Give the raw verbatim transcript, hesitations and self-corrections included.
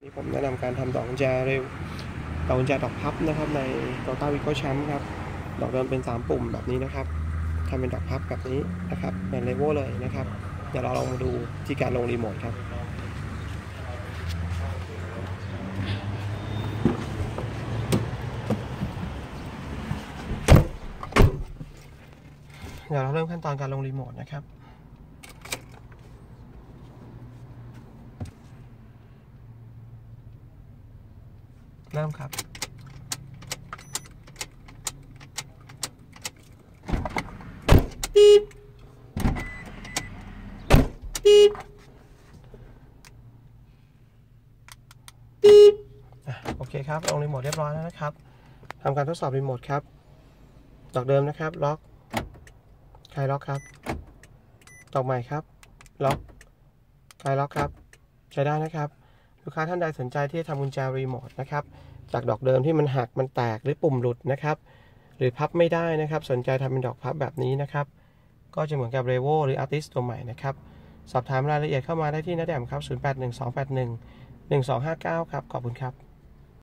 ผมแนะนำการทำดอกกุญแจเร็วดอกกุญแจดอกพับนะครับใน Toyota Vigo Champ ครับดอกเดิมเป็นสามปุ่มแบบนี้นะครับทำเป็นดอกพับแบบนี้นะครับเหมือนเลโวเลยนะครับเดี๋ยวเราลองมาดูที่การลงรีโมทครับเดี๋ยวเราเริ่มขั้นตอนการลงรีโมทนะครับเริ่มครับโอเคครับลงรีโมทเรียบร้อยแล้วนะครับทำการทดสอบรีโมทครับดอกเดิมนะครับล็อกคลายล็อกครับดอกใหม่ครับล็อกคลายล็อกครับใช้ได้นะครับลูกค้าท่านใดสนใจที่จะทำกุญแจรีโมทนะครับจากดอกเดิมที่มันหักมันแตกหรือปุ่มหลุดนะครับหรือพับไม่ได้นะครับสนใจทำเป็นดอกพับแบบนี้นะครับก็จะเหมือนกับ Revo หรือ Artist ตัวใหม่นะครับสอบถามรายละเอียดเข้ามาได้ที่นัดแอมครับศูนย์ แปด หนึ่ง สอง แปด หนึ่ง หนึ่ง สอง ห้า เก้าครับขอบคุณครับ